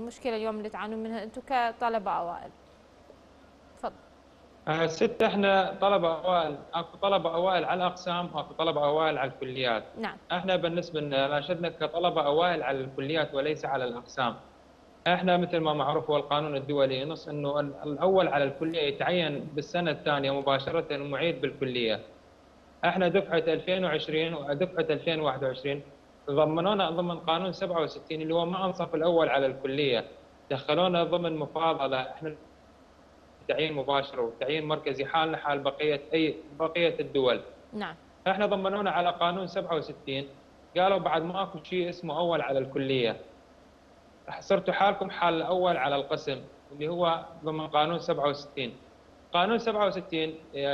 المشكلة اليوم اللي تعانون منها أنتم كطلبة أوائل؟ تفضل. ست احنا طلبه اوائل، اكو طلبه اوائل على الاقسام واكو طلبه اوائل على الكليات. نعم. احنا بالنسبه لنا ناشدنا كطلبه اوائل على الكليات وليس على الاقسام. احنا مثل ما معروف هو القانون الدولي ينص انه الاول على الكليه يتعين بالسنه الثانيه مباشره المعيد بالكليه. احنا دفعه 2020 ودفعه 2021 ضمنونا ضمن قانون 67 اللي هو ما انصف الاول على الكليه، دخلونا ضمن مفاضله احنا تعيين مباشر وتعيين مركزي حالنا حال بقيه الدول. نعم. احنا ضمنونا على قانون 67، قالوا بعد ماكو شيء اسمه اول على الكليه، صرتوا حالكم حال الاول على القسم اللي هو ضمن قانون 67. قانون 67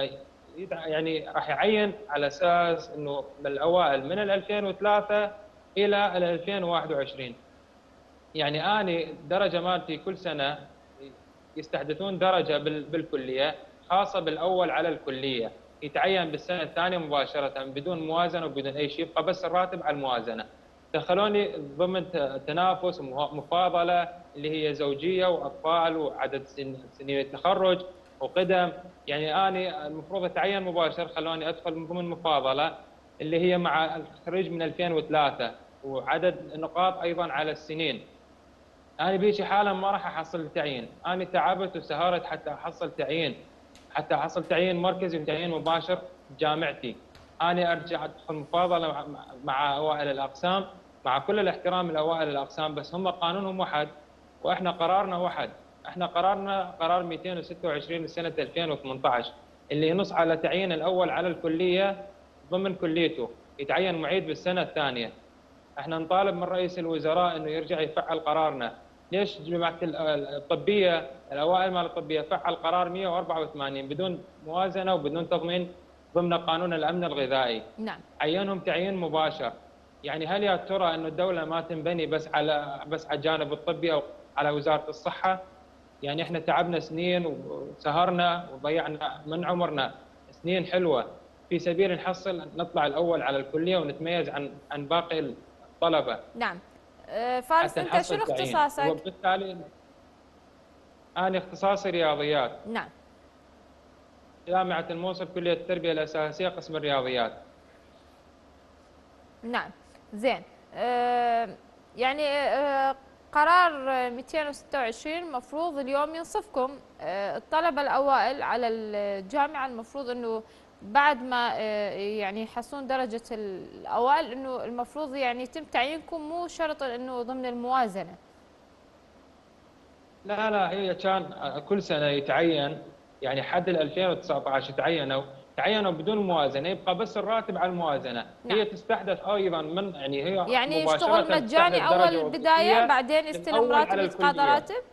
يعني راح يعين على اساس انه من الاوائل من 2003 الى 2021. يعني اني درجه مالتي كل سنه يستحدثون درجه بالكليه خاصه بالاول على الكليه، يتعين بالسنه الثانيه مباشره بدون موازنه وبدون اي شيء، يبقى بس الراتب على الموازنه. دخلوني ضمن تنافس ومفاضله اللي هي زوجيه واطفال وعدد سنين التخرج وقدم. يعني اني المفروض اتعين مباشر، خلوني ادخل من ضمن مفاضله اللي هي مع الخريج من 2003 وعدد نقاط ايضا على السنين. انا بيجي حالا ما راح احصل تعيين، انا تعبت وسهرت حتى احصل تعيين، حتى احصل تعيين مركزي وتعيين مباشر بجامعتي. انا ارجع ادخل مفاضله مع اوائل الاقسام، مع كل الاحترام لاوائل الاقسام، بس هم قانونهم واحد واحنا قرارنا واحد. احنا قرارنا قرار 226 لسنه 2018 اللي ينص على تعيين الاول على الكليه ضمن كليته، يتعين معيد بالسنه الثانيه. احنا نطالب من رئيس الوزراء انه يرجع يفعل قرارنا. ليش جماعه الطبيه الاوائل مال الطبيه فعل قرار 184 بدون موازنه وبدون تضمين ضمن قانون الامن الغذائي؟ نعم. عينهم تعيين مباشر. يعني هل يا ترى انه الدوله ما تنبني بس على الجانب الطبي او على وزاره الصحه؟ يعني احنا تعبنا سنين وسهرنا وضيعنا من عمرنا سنين حلوه في سبيل نحصل نطلع الاول على الكليه ونتميز عن باقي الطلبه نعم. فارس، حتى أنت نحصل شنو تعيين. اختصاصك؟ وبالتالي انا اختصاصي رياضيات، نعم. جامعه الموصل كليه التربيه الاساسيه قسم الرياضيات. نعم. زين. يعني قرار 226 المفروض اليوم ينصفكم الطلبة الأوائل على الجامعة. المفروض أنه بعد ما يعني يحصلون درجة الأوائل أنه المفروض يعني يتم تعيينكم، مو شرط أنه ضمن الموازنة. لا هي كان كل سنه يتعين، يعني حد 2019 تعينوا بدون موازنه، يبقى بس الراتب على الموازنه. نعم. هي تستحدث ايضا من يعني هي يعني يشتغل مباشره تستحدث مجاني درجه أول بداية، وظيفيه بعدين يستلم للاول راتب، على يتقاضى الكليه، راتب.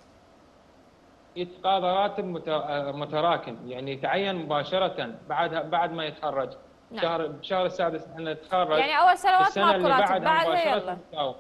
يتقاضى راتب متراكم. يعني يتعين مباشره بعد ما يتخرج. نعم. بشهر السادس احنا نتخرج، يعني أول سنوات بالسنه ماكو اللي راتب، بعدها بعدها مباشره يلا. يتساوي.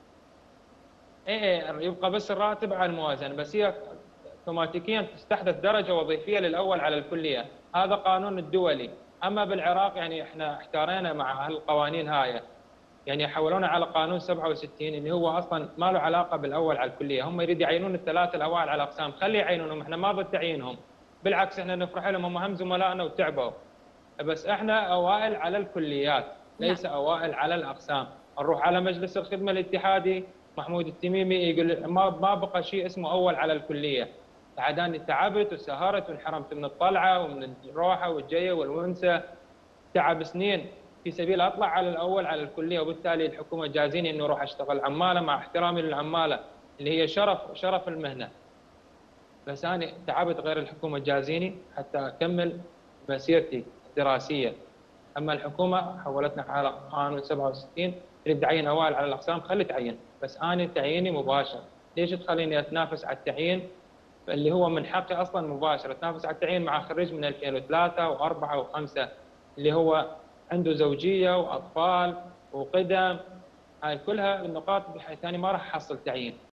ايه يبقى بس الراتب على الموازنه، بس هي اوتوماتيكيا تستحدث درجه وظيفيه للاول على الكليه. هذا قانون الدولي. اما بالعراق يعني احنا احتارينا مع هالقوانين هاي، يعني حولونا على قانون 67 اللي هو اصلا ما له علاقه بالاول على الكليه. هم يريد يعينون الثلاثه الاوائل على الاقسام، خلي يعينونهم، احنا ما ضد تعيينهم، بالعكس احنا نفرح لهم، هم هم زملائنا وتعبوا. بس احنا اوائل على الكليات نعم. ليس اوائل على الاقسام. نروح على مجلس الخدمه الاتحادي محمود التميمي يقول ما بقى شيء اسمه اول على الكليه. بعد اني تعبت وسهرت وانحرمت من الطلعه ومن الروحه والجيه والونسه، تعب سنين في سبيل اطلع على الاول على الكليه، وبالتالي الحكومه جازيني انه اروح اشتغل عماله، مع احترامي للعماله اللي هي شرف المهنه. بس انا تعبت غير الحكومه جازيني حتى اكمل مسيرتي الدراسيه. اما الحكومه حولتنا على قانون 67 تريد تعين اوائل على الاقسام، خلي تعين، بس انا تعييني مباشر. ليش تخليني اتنافس على التعيين اللي هو من حقي اصلا مباشر؟ اتنافس على التعيين مع خريج من 2003 و4 و5 اللي هو عنده زوجيه واطفال وقدم. هاي كلها النقاط بحيث اني ما راح احصل تعيين.